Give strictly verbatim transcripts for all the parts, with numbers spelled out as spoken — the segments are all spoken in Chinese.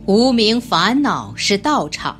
无明烦恼是道场。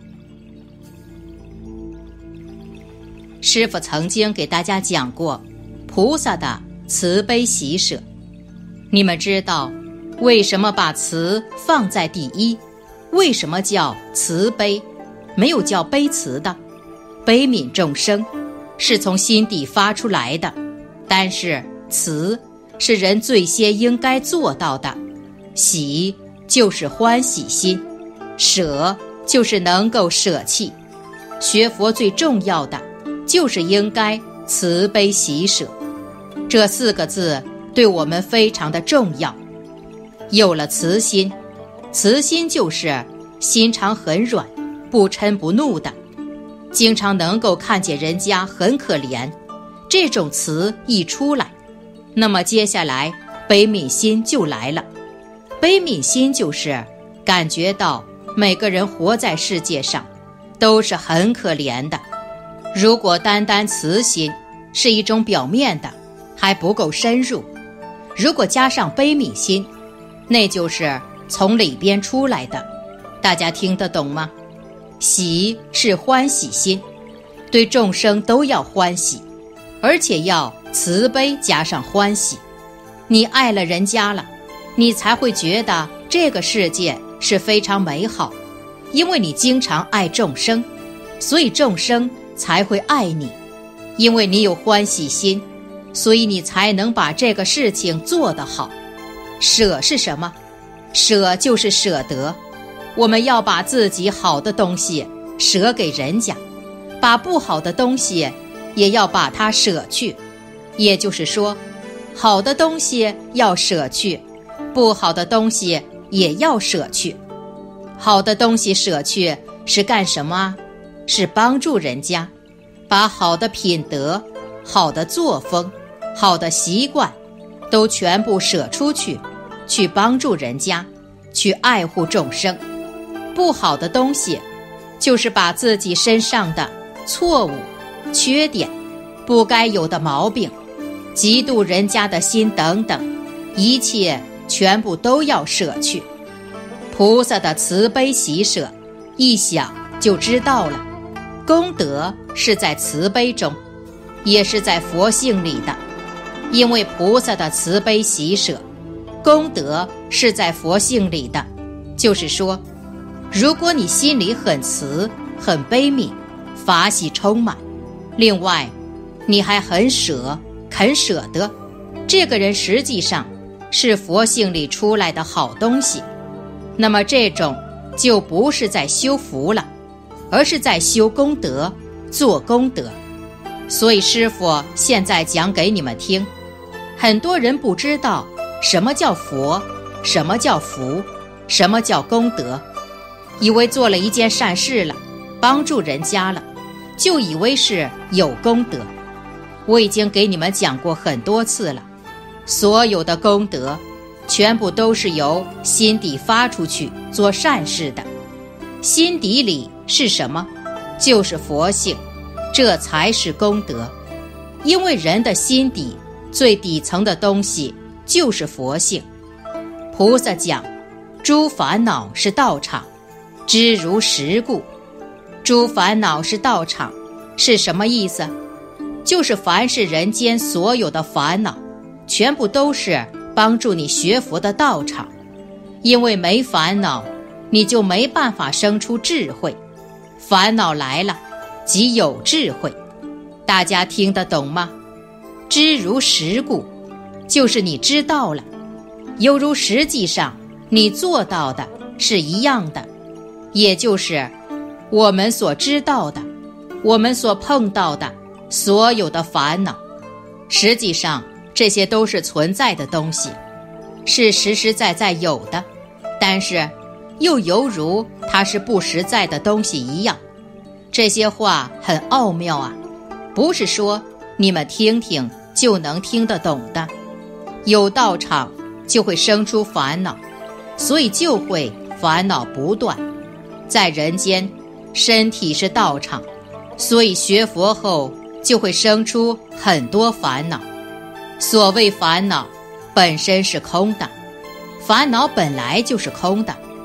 师父曾经给大家讲过菩萨的慈悲喜舍。你们知道为什么把慈放在第一？为什么叫慈悲，没有叫悲慈的？悲悯众生是从心底发出来的，但是慈是人最先应该做到的。喜就是欢喜心，舍就是能够舍弃。学佛最重要的就是应该慈悲喜舍，这四个字对我们非常的重要。有了慈心，慈心就是心肠很软，不嗔不怒的，经常能够看见人家很可怜，这种慈一出来，那么接下来悲悯心就来了。悲悯心就是感觉到每个人活在世界上都是很可怜的。如果单单慈心是一种表面的，还不够深入，如果加上悲悯心，那就是从里边出来的。大家听得懂吗？喜是欢喜心，对众生都要欢喜，而且要慈悲加上欢喜。你爱了人家了，你才会觉得这个世界是非常美好，因为你经常爱众生，所以众生才会爱你。因为你有欢喜心，所以你才能把这个事情做得好。舍是什么？舍就是舍得。我们要把自己好的东西舍给人家，把不好的东西也要把它舍去。也就是说，好的东西要舍去，不好的东西也要舍去。好的东西舍去是干什么啊？是帮助人家，把好的品德、好的作风、好的习惯都全部舍出去，去帮助人家，去爱护众生。不好的东西就是把自己身上的错误、缺点、不该有的毛病、嫉妒人家的心等等，一切全部都要舍去。菩萨的慈悲喜舍，一想就知道了。功德是在慈悲中，也是在佛性里的。因为菩萨的慈悲喜舍，功德是在佛性里的。就是说，如果你心里很慈、很悲悯，法喜充满，另外你还很舍、肯舍得，这个人实际上是佛性里出来的好东西。那么这种就不是在修福了，而是在修功德、做功德。所以师父现在讲给你们听，很多人不知道什么叫佛，什么叫福，什么叫功德，以为做了一件善事了，帮助人家了，就以为是有功德。我已经给你们讲过很多次了，所有的功德全部都是由心底发出去做善事的。心底里是什么？就是佛性，这才是功德。因为人的心底最底层的东西就是佛性。菩萨讲诸烦恼是道场，知如实故。诸烦恼是道场是什么意思？就是凡是人间所有的烦恼，全部都是帮助你学佛的道场。因为没烦恼，你就没办法生出智慧。烦恼来了，即有智慧。大家听得懂吗？知如实故，就是你知道了，犹如实际上你做到的是一样的。也就是我们所知道的，我们所碰到的所有的烦恼，实际上这些都是存在的东西，是实实在在有的，但是又犹如它是不实在的东西一样。这些话很奥妙啊，不是说你们听听就能听得懂的。有道场就会生出烦恼，所以就会烦恼不断。在人间，身体是道场，所以学佛后就会生出很多烦恼。所谓烦恼本身是空的，烦恼本来就是空的，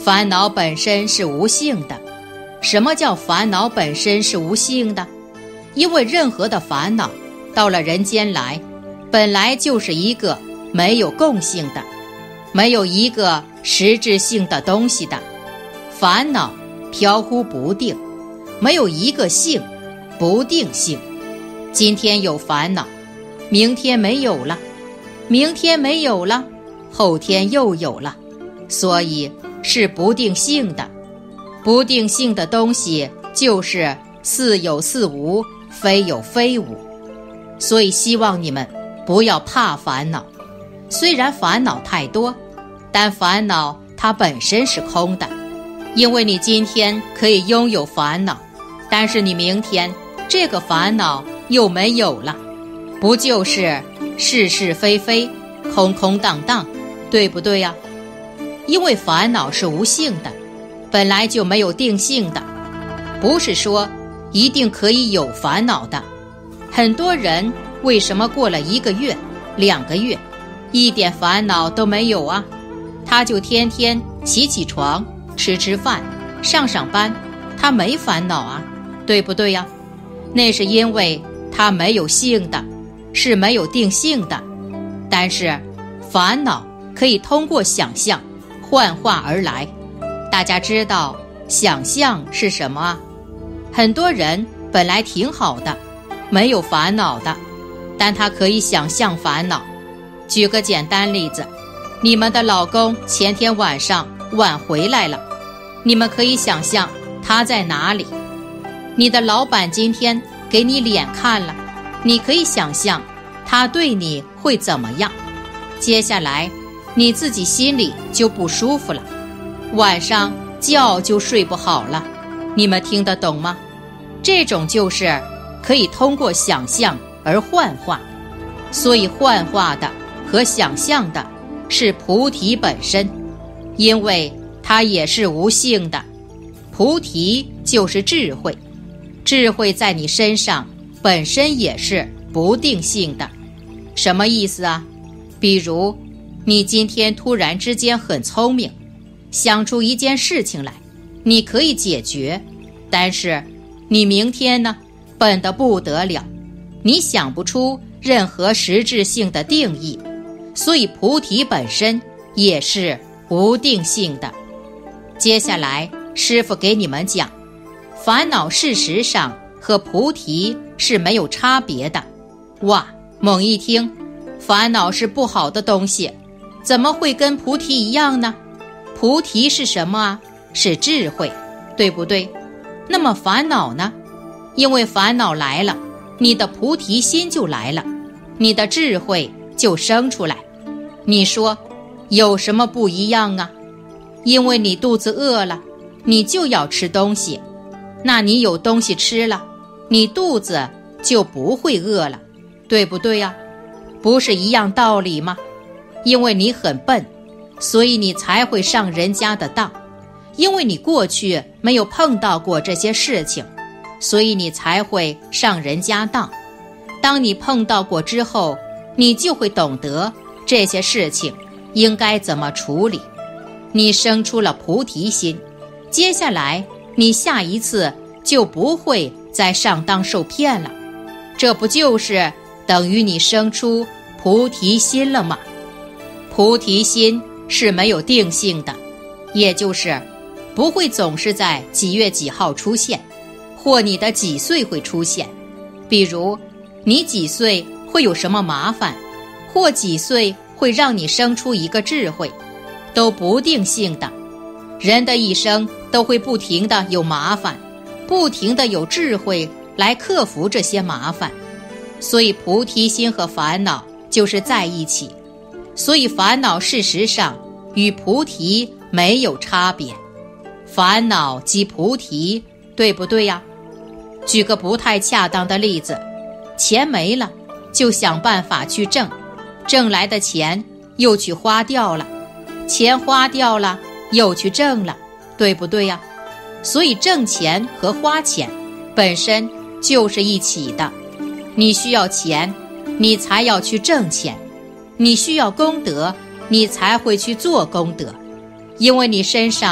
烦恼本身是无性的。什么叫烦恼本身是无性的？因为任何的烦恼到了人间来，本来就是一个没有共性的，没有一个实质性的东西的。烦恼飘忽不定，没有一个性，不定性。今天有烦恼，明天没有了，明天没有了，后天又有了，所以是不定性的。不定性的东西就是似有似无，非有非无。所以希望你们不要怕烦恼。虽然烦恼太多，但烦恼它本身是空的。因为你今天可以拥有烦恼，但是你明天这个烦恼又没有了，不就是是是非非，空空荡荡，对不对呀？因为烦恼是无性的，本来就没有定性的，不是说一定可以有烦恼的。很多人为什么过了一个月、两个月，一点烦恼都没有啊？他就天天起起床，吃吃饭，上上班，他没烦恼啊，对不对呀？那是因为他没有性的，是没有定性的。但是烦恼可以通过想象幻化而来。大家知道想象是什么啊？很多人本来挺好的，没有烦恼的，但他可以想象烦恼。举个简单例子，你们的老公前天晚上晚回来了，你们可以想象他在哪里。你的老板今天给你脸看了，你可以想象他对你会怎么样。接下来你自己心里就不舒服了，晚上觉就睡不好了。你们听得懂吗？这种就是可以通过想象而幻化。所以幻化的和想象的是菩提本身，因为它也是无性的。菩提就是智慧，智慧在你身上本身也是不定性的。什么意思啊？比如你今天突然之间很聪明，想出一件事情来，你可以解决，但是你明天呢，笨得不得了，你想不出任何实质性的定义。所以菩提本身也是无定性的。接下来师父给你们讲，烦恼事实上和菩提是没有差别的。哇，猛一听，烦恼是不好的东西，怎么会跟菩提一样呢？菩提是什么啊？是智慧，对不对？那么烦恼呢？因为烦恼来了，你的菩提心就来了，你的智慧就生出来。你说有什么不一样啊？因为你肚子饿了，你就要吃东西，那你有东西吃了，你肚子就不会饿了，对不对呀？不是一样道理吗？因为你很笨，所以你才会上人家的当。因为你过去没有碰到过这些事情，所以你才会上人家当。当你碰到过之后，你就会懂得这些事情应该怎么处理。你生出了菩提心，接下来你下一次就不会再上当受骗了。这不就是等于你生出菩提心了吗？菩提心是没有定性的，也就是不会总是在几月几号出现，或你的几岁会出现。比如你几岁会有什么麻烦，或几岁会让你生出一个智慧，都不定性的。人的一生都会不停的有麻烦，不停的有智慧来克服这些麻烦。所以菩提心和烦恼就是在一起，所以烦恼事实上与菩提没有差别。烦恼即菩提，对不对呀？举个不太恰当的例子，钱没了就想办法去挣，挣来的钱又去花掉了，钱花掉了又去挣了，对不对呀？所以挣钱和花钱本身就是一起的。你需要钱，你才要去挣钱；你需要功德，你才会去做功德。因为你身上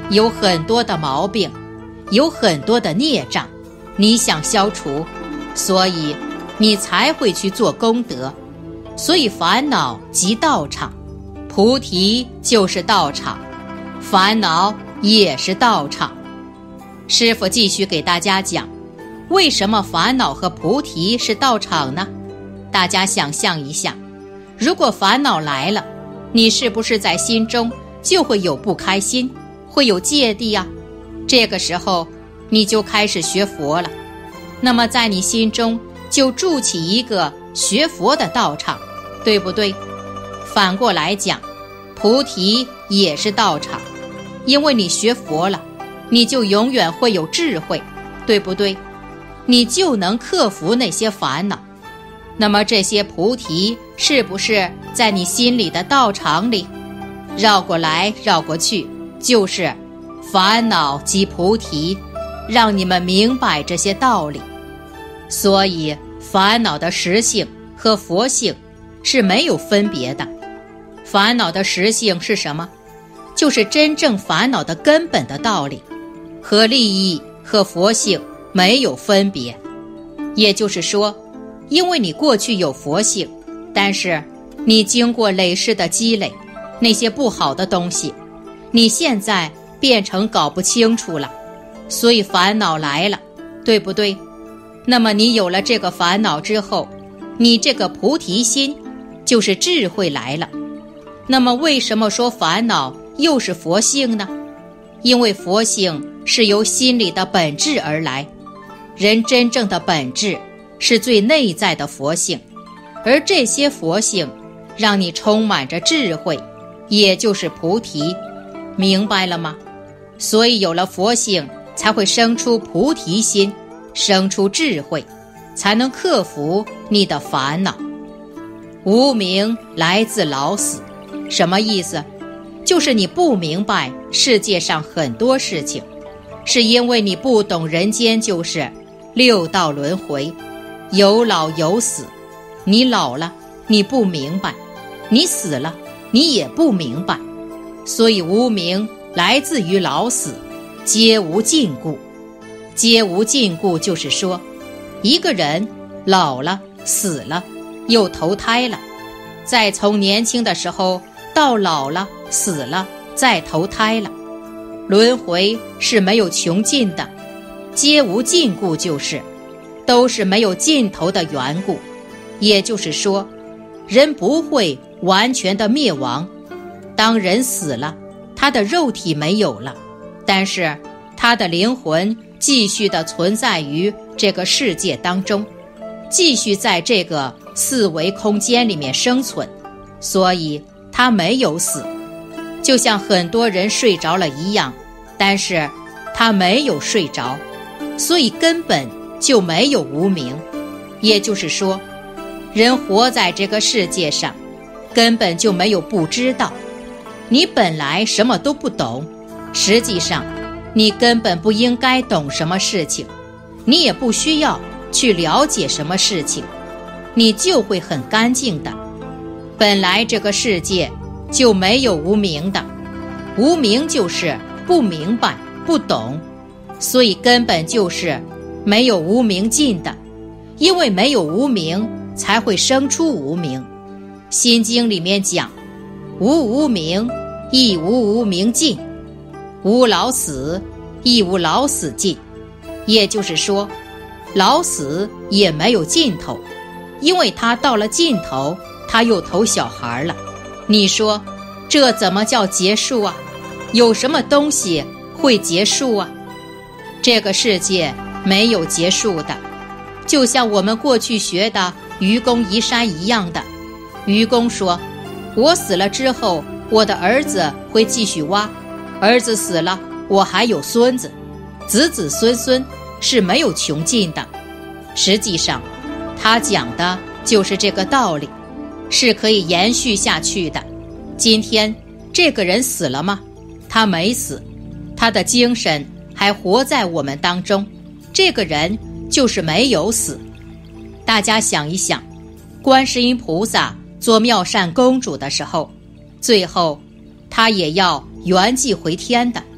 有很多的毛病，有很多的孽障，你想消除，所以你才会去做功德。所以烦恼即道场，菩提就是道场，烦恼也是道场。师父继续给大家讲，为什么烦恼和菩提是道场呢？大家想象一下，如果烦恼来了，你是不是在心中就会有不开心，会有芥蒂啊？这个时候你就开始学佛了，那么在你心中就筑起一个学佛的道场，对不对？反过来讲，菩提也是道场，因为你学佛了，你就永远会有智慧，对不对？你就能克服那些烦恼。那么这些菩提是不是在你心里的道场里？绕过来绕过去，就是烦恼即菩提，让你们明白这些道理。所以烦恼的实性和佛性是没有分别的。烦恼的实性是什么？就是真正烦恼的根本的道理，和利益和佛性没有分别。也就是说，因为你过去有佛性，但是你经过累世的积累，那些不好的东西，你现在变成搞不清楚了，所以烦恼来了，对不对？那么你有了这个烦恼之后，你这个菩提心就是智慧来了。那么为什么说烦恼又是佛性呢？因为佛性是由心理的本质而来，人真正的本质是最内在的佛性，而这些佛性让你充满着智慧，也就是菩提，明白了吗？所以有了佛性，才会生出菩提心，生出智慧，才能克服你的烦恼。无明来自老死，什么意思？就是你不明白世界上很多事情，是因为你不懂人间就是六道轮回，有老有死。你老了，你不明白；你死了，你也不明白。所以无明来自于老死，皆无尽故。皆无尽故就是说，一个人老了死了，又投胎了，再从年轻的时候到老了死了，再投胎了，轮回是没有穷尽的。皆无尽故就是都是没有尽头的缘故。也就是说，人不会完全的灭亡。当人死了，他的肉体没有了，但是他的灵魂继续的存在于这个世界当中，继续在这个四维空间里面生存，所以他没有死。就像很多人睡着了一样，但是他没有睡着，所以根本就没有无明。也就是说，人活在这个世界上，根本就没有不知道。你本来什么都不懂，实际上你根本不应该懂什么事情，你也不需要去了解什么事情，你就会很干净的。本来这个世界就没有无明的，无明就是不明白不懂，所以根本就是没有无明尽的。因为没有无明，才会生出无明。心经里面讲，无无明，亦无无明尽；无老死，亦无老死尽。也就是说，老死也没有尽头，因为他到了尽头，他又投小孩了。你说这怎么叫结束啊？有什么东西会结束啊？这个世界没有结束的，就像我们过去学的愚公移山一样的。愚公说，我死了之后，我的儿子会继续挖，儿子死了，我还有孙子，子子孙孙是没有穷尽的。实际上他讲的就是这个道理，是可以延续下去的。今天这个人死了吗？他没死，他的精神还活在我们当中，这个人就是没有死。大家想一想，观世音菩萨做妙善公主的时候，最后她也要圆寂回天的，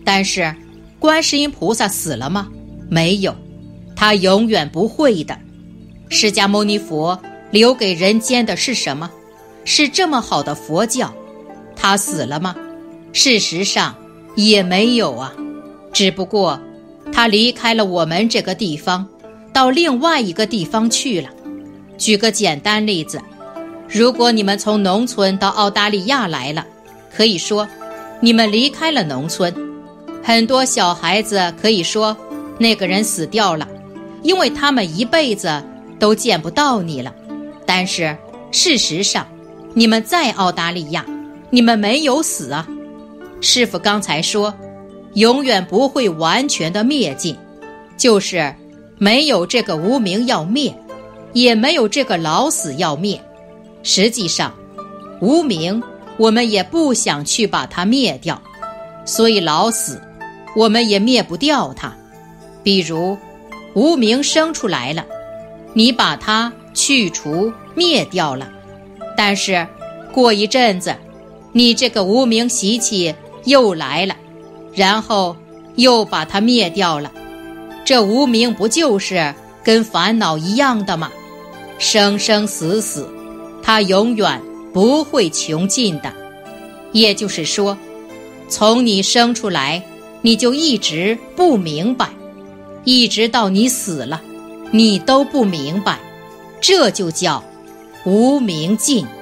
但是观世音菩萨死了吗？没有，他永远不会的。释迦牟尼佛留给人间的是什么？是这么好的佛教，他死了吗？事实上也没有啊，只不过他离开了我们这个地方，到另外一个地方去了。举个简单例子，如果你们从农村到澳大利亚来了，可以说你们离开了农村。很多小孩子可以说那个人死掉了，因为他们一辈子都见不到你了。但是事实上你们在澳大利亚，你们没有死啊。师父刚才说永远不会完全的灭尽，就是没有这个无明要灭，也没有这个老死要灭。实际上无明我们也不想去把它灭掉，所以老死我们也灭不掉它。比如无明生出来了，你把它去除灭掉了，但是过一阵子你这个无明习气又来了，然后又把它灭掉了。这无明不就是跟烦恼一样的吗？生生死死，它永远不会穷尽的。也就是说，从你生出来你就一直不明白，一直到你死了你都不明白，这就叫无明尽。